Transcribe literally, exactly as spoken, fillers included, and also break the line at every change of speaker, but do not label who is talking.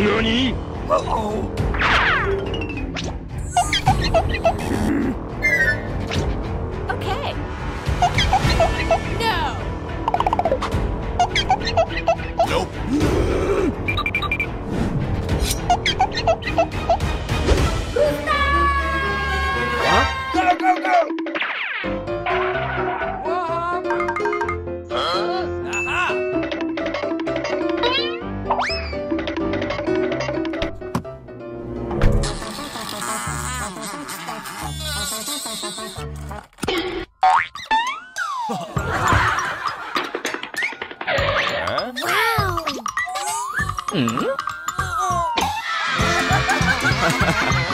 何
Uh-oh.
Okay. No.
Nope.
Huh?
Go, go, go!
Huh?
Aha!
Huh?
Wow.
Hmm?